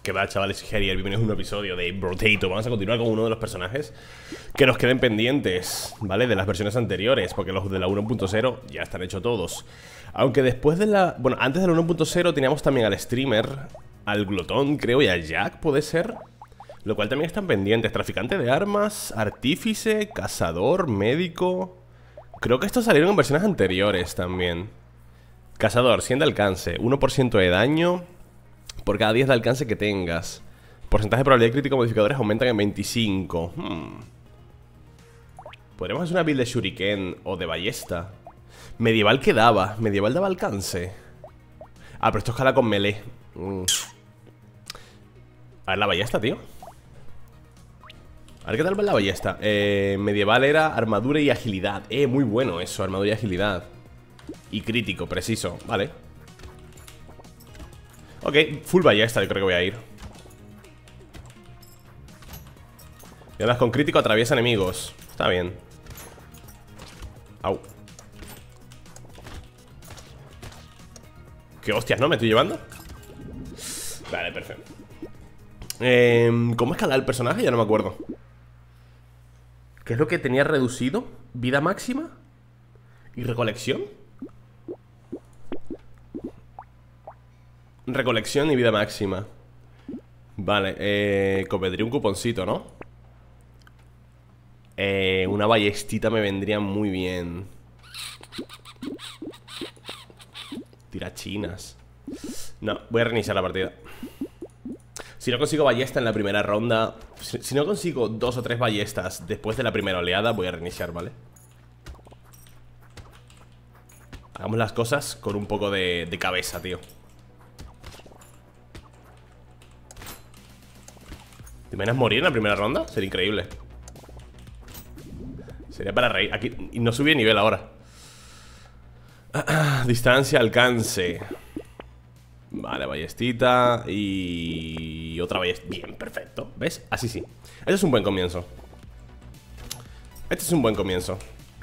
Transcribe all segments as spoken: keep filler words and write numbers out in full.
¿Qué va, chavales? Gerier, bienvenidos a un episodio de Brotato. Vamos a continuar con uno de los personajes que nos queden pendientes, ¿vale? De las versiones anteriores, porque los de la uno punto cero ya están hechos todos. Aunque después de la... Bueno, antes de la uno punto cero teníamos también al streamer, al glotón, creo, y al Jack, ¿puede ser? Lo cual también están pendientes. Traficante de armas, artífice, cazador, médico... Creo que estos salieron en versiones anteriores también. Cazador, cien de alcance, uno por ciento de daño por cada diez de alcance que tengas. Porcentaje de probabilidad crítico modificadores aumentan en veinticinco. hmm. Podríamos hacer una build de shuriken o de ballesta. Medieval, ¿qué daba? Medieval daba alcance. Ah, pero esto escala con melee. mm. A ver la ballesta, tío. A ver qué tal va la ballesta. eh, Medieval era armadura y agilidad. Eh, muy bueno eso, armadura y agilidad. Y crítico, preciso, vale. Ok, full ballesta, yo creo que voy a ir. Y además con crítico atraviesa enemigos. Está bien. Au. ¿Qué hostias, no? ¿Me estoy llevando? Vale, perfecto. eh, ¿Cómo escalar el personaje? Ya no me acuerdo. ¿Qué es lo que tenía reducido? ¿Vida máxima? ¿Y recolección? Recolección y vida máxima. Vale, eh, cometería un cuponcito, ¿no? Eh, una ballestita me vendría muy bien. Tirachinas. No, voy a reiniciar la partida. Si no consigo ballesta en la primera ronda, si, si no consigo dos o tres ballestas después de la primera oleada, voy a reiniciar, ¿vale? Hagamos las cosas con un poco de, de cabeza, tío. ¿Te imaginas morir en la primera ronda? Sería increíble. Sería para reír. Aquí, y no subí de nivel ahora. Distancia, alcance. Vale, ballestita. Y otra ballesta. Bien, perfecto. ¿Ves? Así sí. Este es un buen comienzo. Este es un buen comienzo.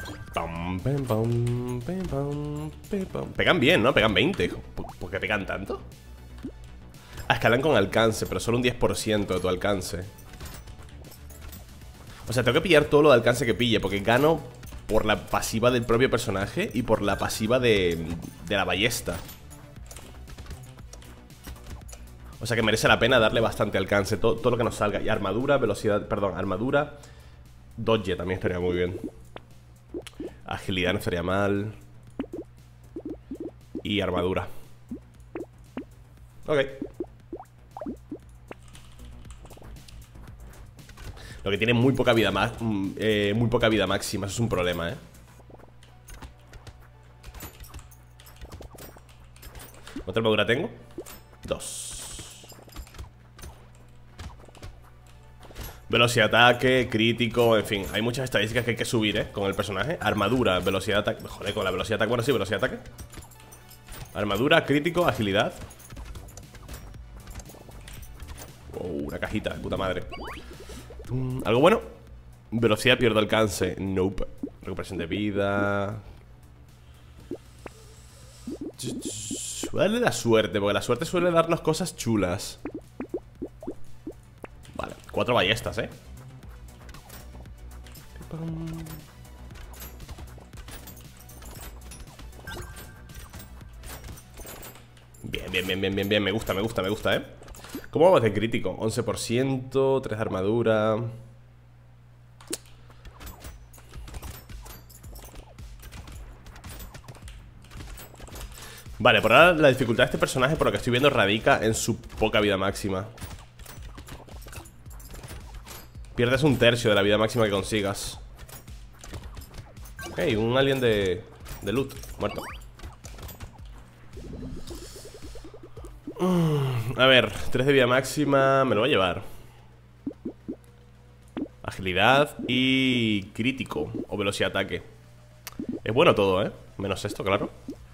Pegan bien, ¿no? Pegan veinte. ¿Por qué pegan tanto? Ah, escalan con alcance, pero solo un diez por ciento de tu alcance. O sea, tengo que pillar todo lo de alcance que pille, porque gano por la pasiva del propio personaje y por la pasiva de, de la ballesta. O sea que merece la pena darle bastante alcance, todo, todo lo que nos salga. Y armadura, velocidad, perdón, armadura. Dodge también estaría muy bien. Agilidad no estaría mal. Y armadura. Ok. Lo que tiene muy poca vida más, eh, muy poca vida máxima. Eso es un problema, ¿eh? ¿Cuánta armadura tengo? Dos. Velocidad de ataque, crítico, en fin. Hay muchas estadísticas que hay que subir, ¿eh? Con el personaje. Armadura, velocidad de ataque. Joder, con la velocidad de ataque. Bueno, sí, velocidad de ataque. Armadura, crítico, agilidad. Wow, una cajita, de puta madre. ¿Algo bueno? Velocidad, pierdo alcance. Nope. Recuperación de vida. Voy a darle la suerte, porque la suerte suele darnos cosas chulas. Vale, cuatro ballestas, ¿eh? Bien, bien, bien, bien, bien, bien. Me gusta, me gusta, me gusta, ¿eh? ¿Cómo vamos de crítico? once por ciento, tres de armadura. Vale, por ahora la dificultad de este personaje, por lo que estoy viendo, radica en su poca vida máxima. Pierdes un tercio de la vida máxima que consigas. Ok, un alien de, de loot, muerto. A ver, tres de vida máxima. Me lo voy a llevar. Agilidad y crítico o velocidad de ataque. Es bueno todo, ¿eh? Menos esto, claro.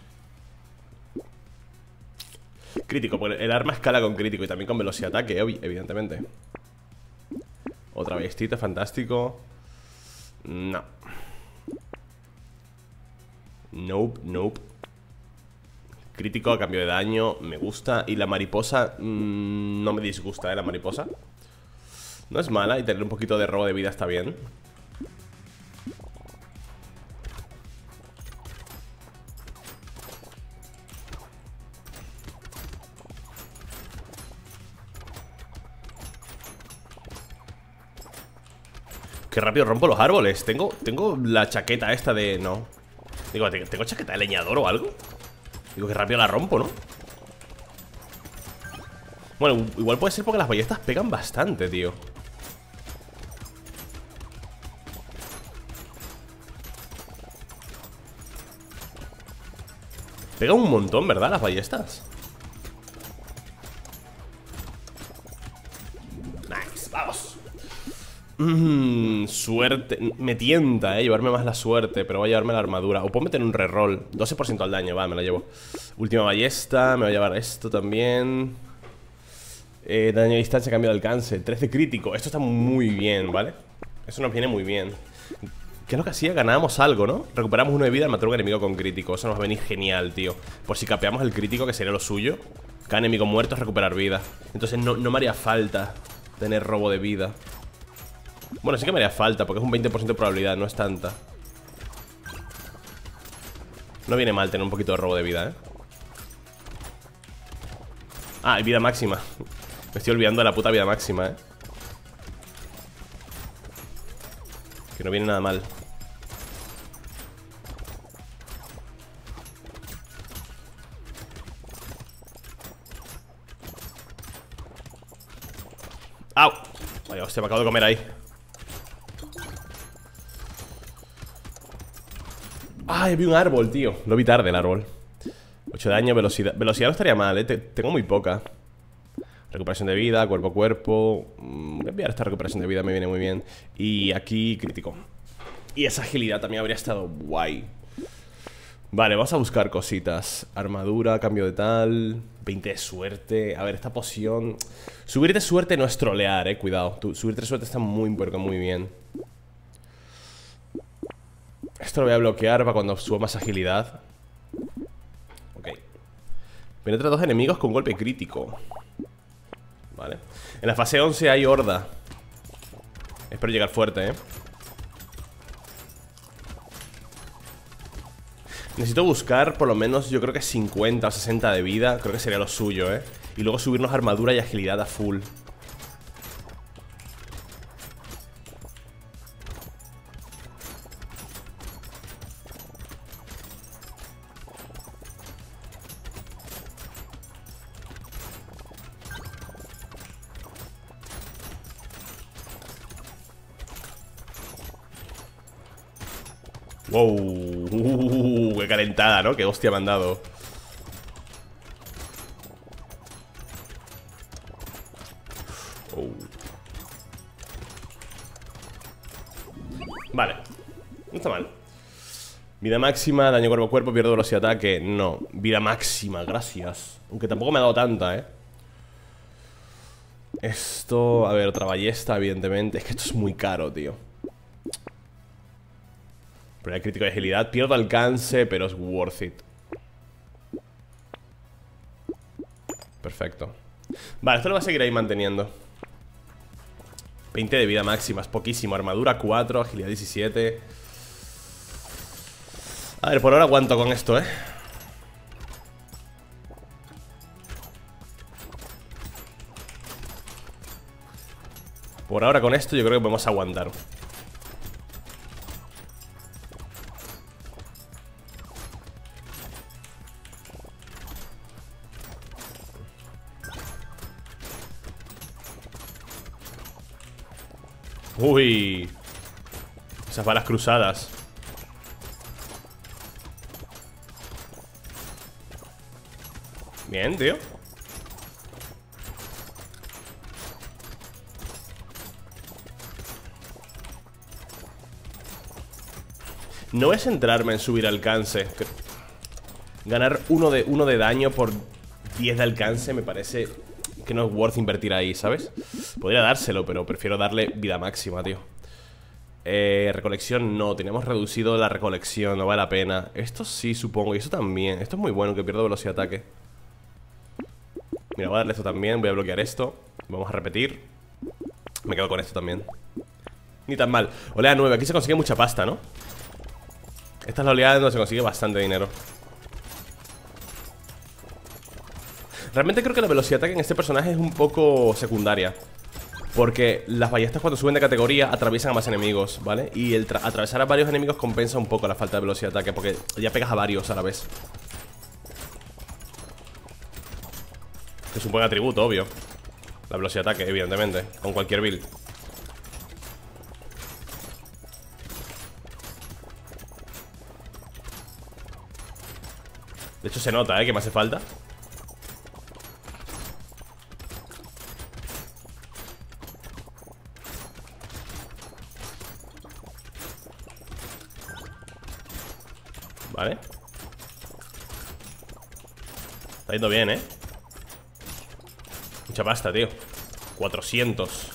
Crítico, porque el arma escala con crítico y también con velocidad de ataque, evidentemente. Otra ballestita, fantástico. No. Nope, nope. Crítico a cambio de daño, me gusta. Y la mariposa, mmm, no me disgusta, ¿eh? La mariposa no es mala, y tener un poquito de robo de vida está bien. Qué rápido rompo los árboles. Tengo, tengo la chaqueta esta de... No. Digo, ¿tengo chaqueta de leñador o algo? Digo, qué rápido la rompo, ¿no? Bueno, igual puede ser porque las ballestas pegan bastante, tío. Pegan un montón, ¿verdad? Las ballestas. Nice, vamos. Mmm, suerte. Me tienta, eh, llevarme más la suerte, pero voy a llevarme la armadura. O puedo meter un reroll, doce por ciento al daño, va, me la llevo. Última ballesta, me voy a llevar esto también. eh, Daño a distancia, cambio de alcance, trece crítico. Esto está muy bien, ¿vale? Eso nos viene muy bien. ¿Qué es lo que hacía? Ganábamos algo, ¿no? Recuperamos uno de vida al matar a un enemigo con crítico. Eso nos va a venir genial, tío. Por si capeamos el crítico, que sería lo suyo. Cada enemigo muerto es recuperar vida. Entonces no, no me haría falta tener robo de vida. Bueno, sí que me haría falta, porque es un veinte por ciento de probabilidad, no es tanta. No viene mal tener un poquito de robo de vida, ¿eh? Ah, y vida máxima. Me estoy olvidando de la puta vida máxima, ¿eh? Que no viene nada mal. ¡Au! Vaya, hostia, me acabo de comer ahí. Ay, vi un árbol, tío. Lo vi tarde el árbol. ocho de daño, velocidad. Velocidad no estaría mal, eh. Tengo muy poca. Recuperación de vida, cuerpo a cuerpo. Voy a enviar esta recuperación de vida, me viene muy bien. Y aquí crítico. Y esa agilidad también habría estado guay. Vale, vamos a buscar cositas. Armadura, cambio de tal. veinte de suerte. A ver, esta poción. Subirte suerte no es trolear, eh. Cuidado. Tu, subirte suerte está muy, pero muy bien. Esto lo voy a bloquear para cuando suba más agilidad. Ok. Penetra dos enemigos con golpe crítico. Vale. En la fase once hay horda. Espero llegar fuerte, eh. Necesito buscar por lo menos, yo creo que cincuenta o sesenta de vida. Creo que sería lo suyo, eh. Y luego subirnos armadura y agilidad a full. Wow, uh, qué calentada, ¿no? Qué hostia me han dado. Oh. Vale, no está mal. Vida máxima, daño cuerpo a cuerpo, pierdo velocidad de ataque. No, vida máxima, gracias. Aunque tampoco me ha dado tanta, ¿eh? Esto, a ver, otra ballesta, evidentemente. Es que esto es muy caro, tío. Pero hay crítico de agilidad. Pierdo alcance, pero es worth it. Perfecto. Vale, esto lo voy a seguir ahí manteniendo. veinte de vida máxima, es poquísimo. Armadura cuatro, agilidad diecisiete. A ver, por ahora aguanto con esto, eh. Por ahora con esto yo creo que podemos aguantar. Uy, esas balas cruzadas. Bien, tío. No es centrarme en subir alcance. Ganar uno de, uno de daño por diez de alcance me parece que no es worth invertir ahí, ¿sabes? Podría dárselo, pero prefiero darle vida máxima, tío. eh, recolección no, teníamos reducido la recolección, no vale la pena. Esto sí, supongo, y eso también. Esto es muy bueno, que pierdo velocidad de ataque. Mira, voy a darle esto también, voy a bloquear esto. Vamos a repetir. Me quedo con esto también. Ni tan mal. Oleada nueve, aquí se consigue mucha pasta, ¿no? Esta es la oleada donde se consigue bastante dinero. Realmente creo que la velocidad de ataque en este personaje es un poco secundaria, porque las ballestas cuando suben de categoría atraviesan a más enemigos, ¿vale? Y el atravesar a varios enemigos compensa un poco la falta de velocidad de ataque, porque ya pegas a varios a la vez. Que es un buen atributo, obvio. La velocidad de ataque, evidentemente, con cualquier build. De hecho se nota, ¿eh? Que me hace falta. Vale. Está yendo bien, ¿eh? Mucha pasta, tío. cuatrocientos.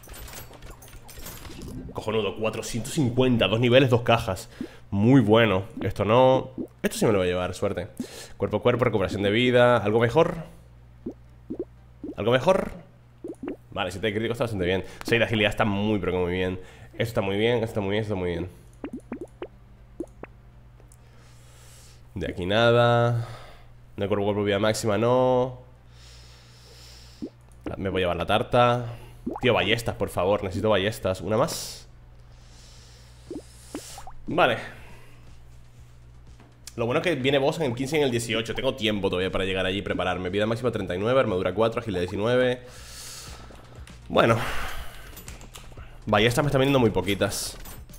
Cojonudo, cuatrocientos cincuenta. Dos niveles, dos cajas. Muy bueno. Esto no... Esto sí me lo voy a llevar, suerte. Cuerpo a cuerpo, recuperación de vida. ¿Algo mejor? ¿Algo mejor? Vale, siete de crítico está bastante bien. seis de agilidad está muy, pero que muy bien. Esto está muy bien, esto está muy bien, esto está muy bien. De aquí nada. De cuerpo a cuerpo, vida máxima, no. Me voy a llevar la tarta. Tío, ballestas, por favor, necesito ballestas. ¿Una más? Vale. Lo bueno es que viene boss en el quince y en el dieciocho. Tengo tiempo todavía para llegar allí y prepararme. Vida máxima treinta y nueve, armadura cuatro, agilidad diecinueve. Bueno. Ballestas me están viniendo muy poquitas.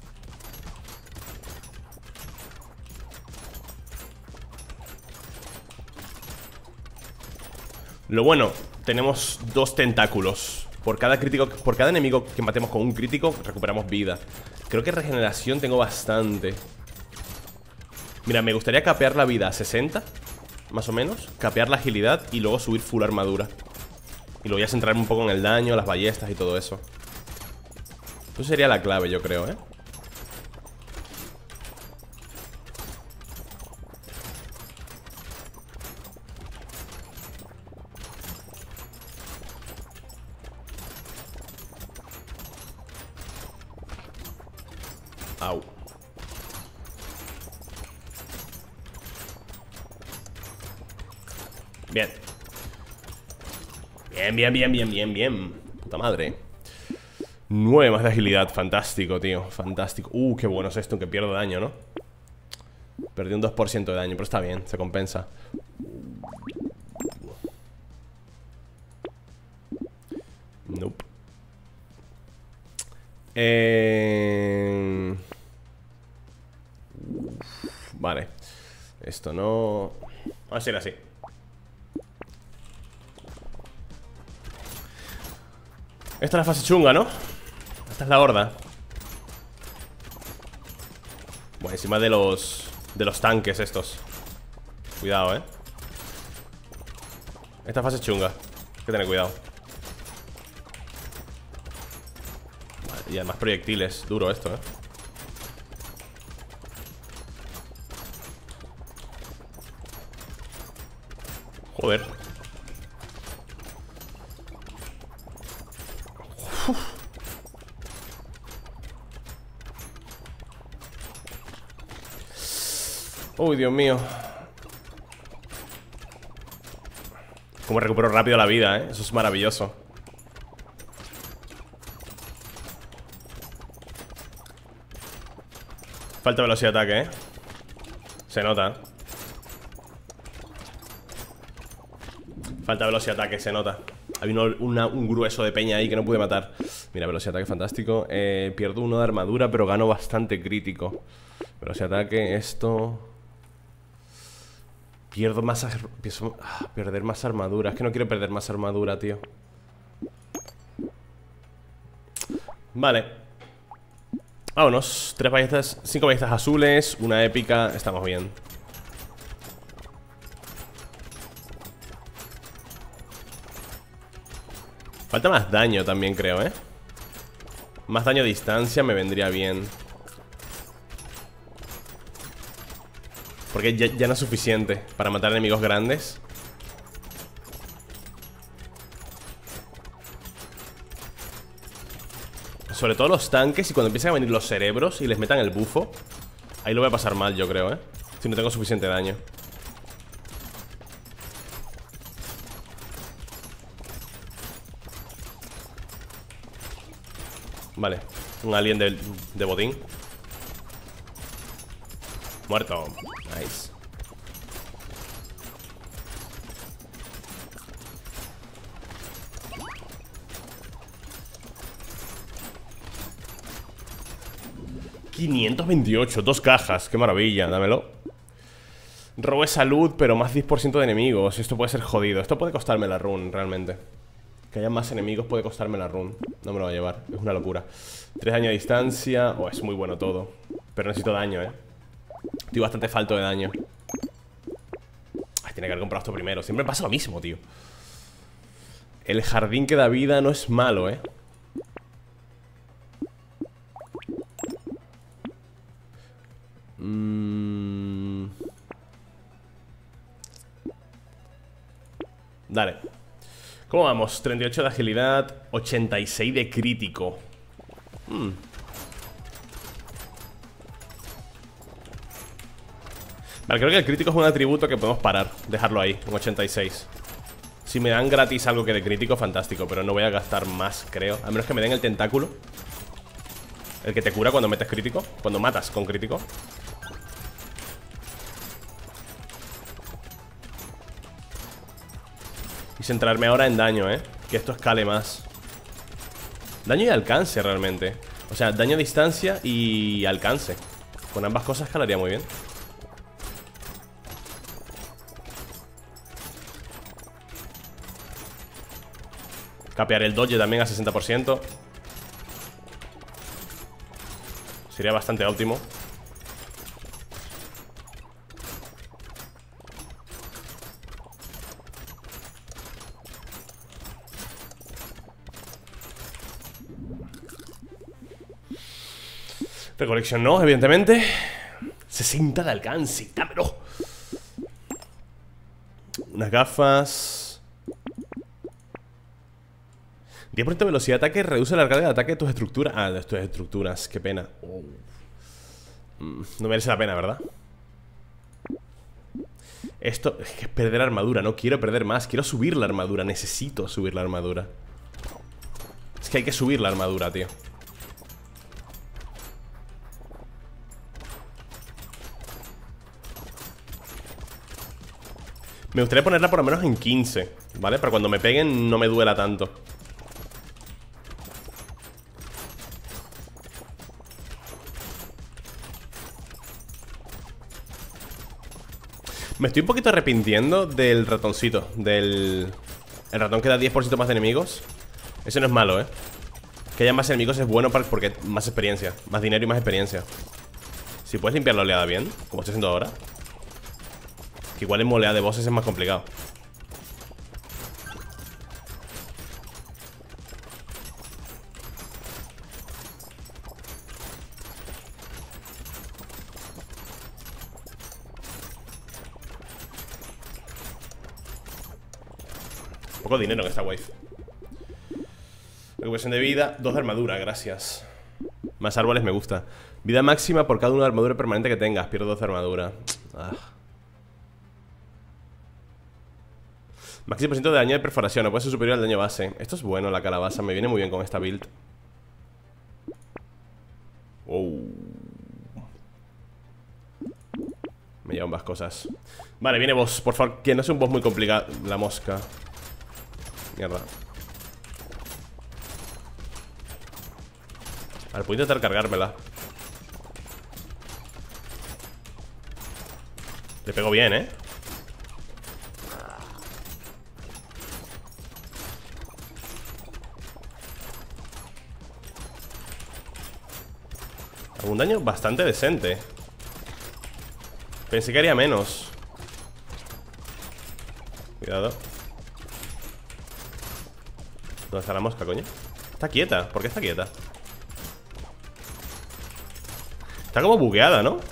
Lo bueno, tenemos dos tentáculos. Por cada crítico, por cada enemigo que matemos con un crítico, recuperamos vida. Creo que regeneración tengo bastante. Mira, me gustaría capear la vida a sesenta, más o menos. Capear la agilidad y luego subir full armadura. Y luego ya centrarme un poco en el daño, las ballestas y todo eso. Eso sería la clave, yo creo, ¿eh? Au. Bien. Bien, bien, bien, bien, bien, bien. Puta madre. nueve más de agilidad, fantástico, tío. Fantástico. Uh, qué bueno es esto, que pierdo daño, ¿no? Perdí un dos por ciento de daño, pero está bien, se compensa. Nope. Eh... Vale. Esto no... Va a ser así. Esta es la fase chunga, ¿no? Esta es la horda. Bueno, encima de los... De los tanques estos. Cuidado, ¿eh? Esta fase chunga. Hay que tener cuidado. Vale, y además proyectiles. Duro esto, ¿eh? Joder. Uf. Uy, Dios mío. Cómo recupero rápido la vida, ¿eh? Eso es maravilloso. Falta velocidad de ataque, ¿eh? Se nota. Falta velocidad de ataque, se nota. Hay uno, una, un grueso de peña ahí que no pude matar. Mira, velocidad de ataque fantástico. eh, Pierdo uno de armadura, pero gano bastante crítico. Velocidad de ataque, esto. Pierdo más... Empiezo a perder más armadura. Es que no quiero perder más armadura, tío. Vale. Vámonos. Tres ballestas, cinco ballestas azules, una épica. Estamos bien. Falta más daño también, creo, ¿eh? Más daño a distancia me vendría bien. Porque ya, ya no es suficiente para matar enemigos grandes. Sobre todo los tanques. Y cuando empiezan a venir los cerebros y les metan el bufo, ahí lo voy a pasar mal, yo creo, ¿eh? Si no tengo suficiente daño. Vale, un alien de, de botín. Muerto. Nice. quinientos veintiocho, dos cajas, qué maravilla, dámelo. Robo de salud, pero más diez por ciento de enemigos. Esto puede ser jodido, esto puede costarme la run, realmente. Que haya más enemigos puede costarme la run. No me lo va a llevar, es una locura. Tres daño a distancia, oh, es muy bueno todo. Pero necesito daño, eh. Estoy bastante falto de daño. Ay, tiene que haber comprado esto primero. Siempre me pasa lo mismo, tío. El jardín que da vida no es malo, eh. Mm. Dale. ¿Cómo vamos? treinta y ocho de agilidad, ochenta y seis de crítico. Hmm. Vale, creo que el crítico es un atributo que podemos parar. Dejarlo ahí, en ochenta y seis. Si me dan gratis algo que de crítico, fantástico. Pero no voy a gastar más, creo. A menos que me den el tentáculo. El que te cura cuando metes crítico. Cuando matas con crítico. Y centrarme ahora en daño, eh. Que esto escale más. Daño y alcance, realmente. O sea, daño a distancia y alcance. Con ambas cosas escalaría muy bien. Capear el dodge también a sesenta por ciento. Sería bastante óptimo. Recolección no, evidentemente. sesenta de alcance, dámelo. Unas gafas. diez por ciento de velocidad de ataque. Reduce la carga de ataque de tus estructuras. Ah, de tus estructuras, qué pena. Oh. No merece la pena, ¿verdad? Esto es que es perder armadura. No quiero perder más, quiero subir la armadura. Necesito subir la armadura. Es que hay que subir la armadura, tío. Me gustaría ponerla por lo menos en quince, ¿vale? Para cuando me peguen no me duela tanto. Me estoy un poquito arrepintiendo del ratoncito. Del... El ratón que da diez por ciento más de enemigos. Ese no es malo, ¿eh? Que haya más enemigos es bueno porque más experiencia. Más dinero y más experiencia. Si puedes limpiar la oleada bien, como estoy haciendo ahora. Que igual en molea de bosses es más complicado. Poco dinero en esta wave. Recuperación de vida, dos de armadura, gracias. Más árboles me gusta. Vida máxima por cada una de armadura permanente que tengas. Pierdo dos de armadura. Ah. Máximo por ciento de daño de perforación. No puede ser superior al daño base. Esto es bueno, la calabaza. Me viene muy bien con esta build. Oh. Me llevan más cosas. Vale, viene boss. Por favor, que no sea un boss muy complicado. La mosca. Mierda. A ver, puedo intentar cargármela. Le pego bien, ¿eh? Un daño bastante decente. Pensé que haría menos. Cuidado. ¿Dónde está la mosca, coño? Está quieta, ¿por qué está quieta? Está como bugueada, ¿no?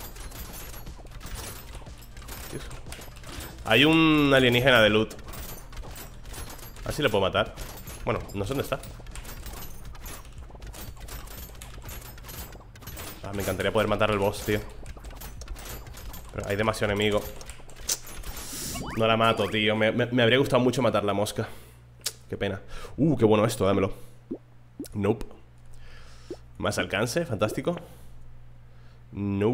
Hay un alienígena de loot. A ver si le puedo matar. Bueno, no sé dónde está. Ah, me encantaría poder matar al boss, tío. Pero hay demasiado enemigo. No la mato, tío. Me, me, me habría gustado mucho matar la mosca. Qué pena. Uh, qué bueno esto, dámelo. Nope. Más alcance, fantástico. No.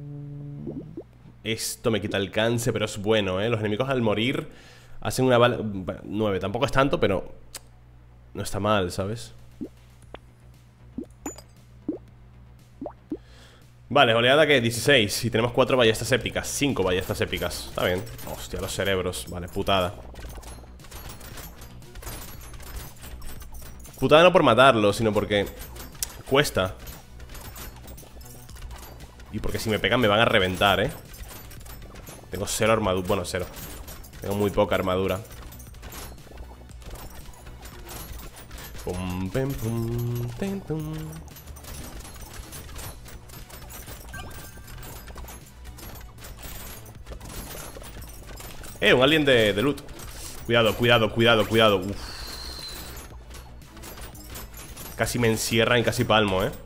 Esto me quita alcance, pero es bueno, ¿eh? Los enemigos al morir hacen una bala... nueve, tampoco es tanto, pero no está mal, ¿sabes? Vale, oleada que dieciséis. Y tenemos cuatro ballestas épicas, cinco ballestas épicas. Está bien. Hostia, los cerebros. Vale, putada. Putada no por matarlos, sino porque cuesta. Y porque si me pegan me van a reventar, ¿eh? Tengo cero armadura. Bueno, cero. Tengo muy poca armadura. Pum, pum, pum, ten, tum. Eh, un alien de, de loot. Cuidado, cuidado, cuidado, cuidado. Uf. Casi me encierra y casi palmo, eh.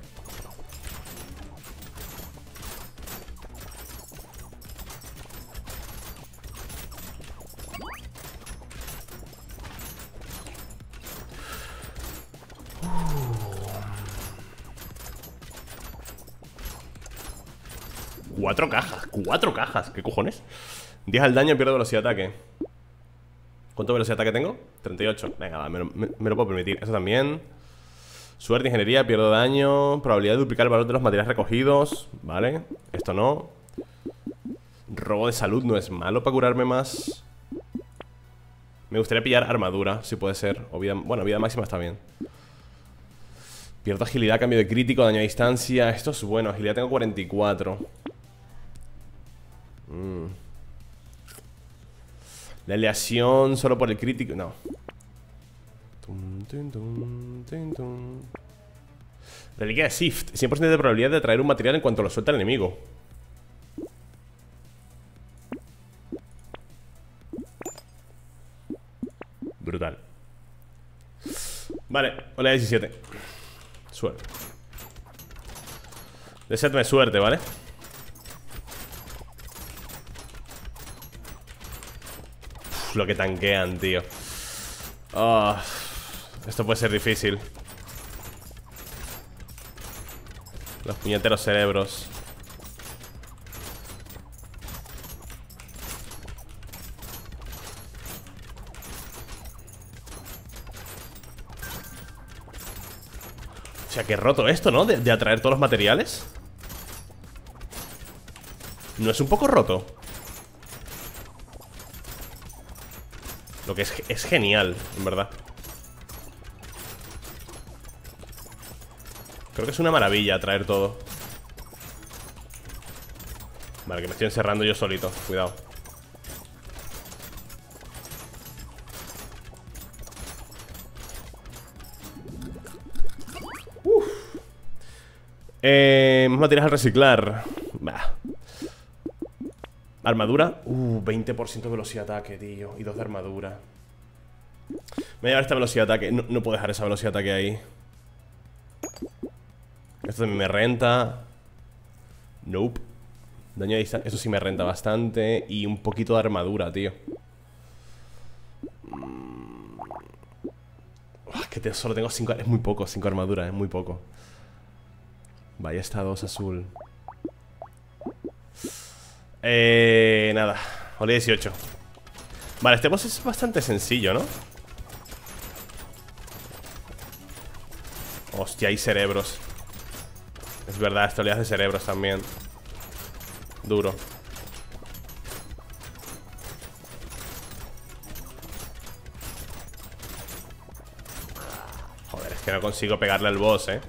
Cuatro cajas, cuatro cajas, ¿qué cojones? diez al daño, pierdo velocidad de ataque. ¿Cuánto velocidad de ataque tengo? treinta y ocho, venga, va, me, lo- me- me lo puedo permitir. Eso también. Suerte, ingeniería, pierdo daño. Probabilidad de duplicar el valor de los materiales recogidos. Vale, esto no. Robo de salud no es malo para curarme más. Me gustaría pillar armadura, si puede ser, o vida, bueno, vida máxima está bien. Pierdo agilidad, cambio de crítico, daño a distancia. Esto es bueno, agilidad tengo cuarenta y cuatro. Mm. La aleación solo por el crítico. No. Tum, tum, tum, tum, tum. Reliquia de Sift, cien por ciento de probabilidad de atraer un material en cuanto lo suelta el enemigo. Brutal. Vale, hola diecisiete. Suerte. Deseadme suerte, ¿vale? Uf, lo que tanquean, tío. Oh, esto puede ser difícil. Los puñeteros cerebros. O sea, que roto esto, ¿no? De, de atraer todos los materiales. ¿No es un poco roto? Lo que es, es genial, en verdad. Creo que es una maravilla atraer todo. Vale, que me estoy encerrando yo solito. Cuidado. Uf. Eh, más materiales al reciclar. Bah. Armadura. Uh, veinte por ciento de velocidad de ataque, tío. Y dos de armadura. Me voy a llevar esta velocidad de ataque. No, no puedo dejar esa velocidad de ataque ahí. Esto también me renta. Nope. Daño a distancia. Eso sí me renta bastante. Y un poquito de armadura, tío. Mm. Es que te, solo tengo cinco. Es muy poco, cinco armadura, es muy poco. Vaya, está dos azul. Eh. Nada. Ole dieciocho. Vale, este boss es bastante sencillo, ¿no? Hostia, hay cerebros. Es verdad, esto le hace cerebros también. Duro. Joder, es que no consigo pegarle al boss, eh.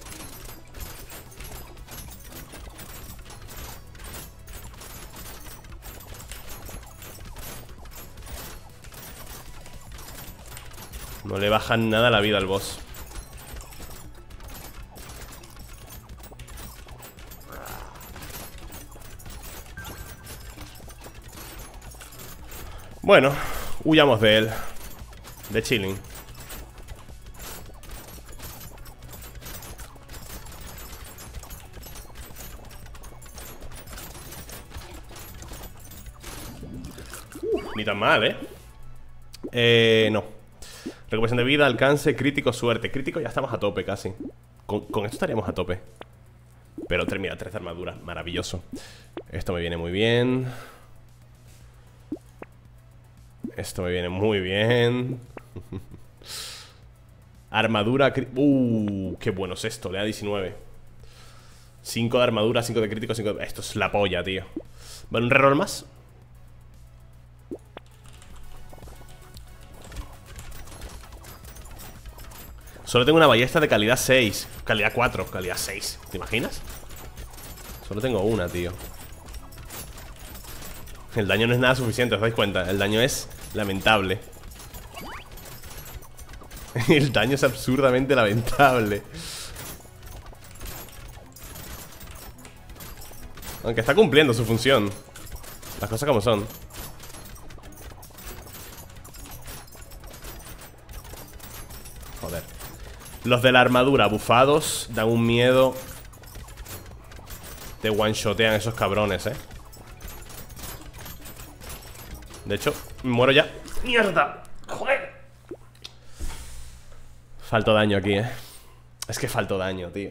No le bajan nada la vida al boss. Bueno, huyamos de él. De chilling. uh, Ni tan mal, ¿eh? Eh, no. Recuperación de vida, alcance, crítico, suerte. Crítico ya estamos a tope casi. Con, con esto estaríamos a tope. Pero termina, trece armaduras, maravilloso. Esto me viene muy bien. Esto me viene muy bien. Armadura. Uh, qué bueno es esto, le da diecinueve. cinco de armadura, cinco de crítico, cinco de... Esto es la polla, tío. Vale, un reroll más. Solo tengo una ballesta de calidad seis. Calidad cuatro, calidad seis. ¿Te imaginas? Solo tengo una, tío. El daño no es nada suficiente, ¿os dais cuenta? El daño es lamentable. El daño es absurdamente lamentable. Aunque está cumpliendo su función. Las cosas como son. Joder. Los de la armadura bufados dan un miedo. Te one-shotean esos cabrones, eh. De hecho, me muero ya. ¡Mierda! ¡Joder! Falto daño aquí, eh. Es que falto daño, tío.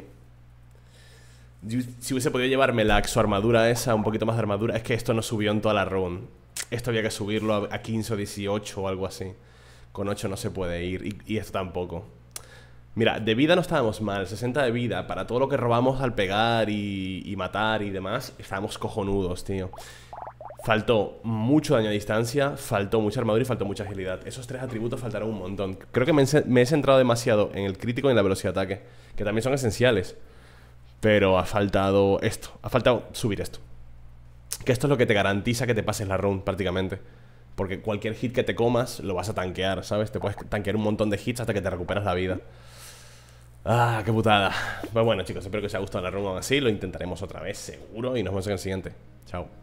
Si hubiese podido llevarme la exoarmadura esa, un poquito más de armadura. Es que esto no subió en toda la run. Esto había que subirlo a quince o dieciocho o algo así. Con ocho no se puede ir. Y, y esto tampoco. Mira, de vida no estábamos mal, sesenta de vida. Para todo lo que robamos al pegar y, y matar y demás, estábamos cojonudos, tío. Faltó mucho daño a distancia, faltó mucha armadura y faltó mucha agilidad. Esos tres atributos faltaron un montón. Creo que me, me he centrado demasiado en el crítico y en la velocidad de ataque, que también son esenciales. Pero ha faltado esto, ha faltado subir esto. Que esto es lo que te garantiza que te pases la run prácticamente. Porque cualquier hit que te comas lo vas a tanquear, ¿sabes? Te puedes tanquear un montón de hits hasta que te recuperas la vida. Ah, qué putada. Pues bueno, chicos, espero que os haya gustado la run aún así. Lo intentaremos otra vez, seguro. Y nos vemos en el siguiente. Chao.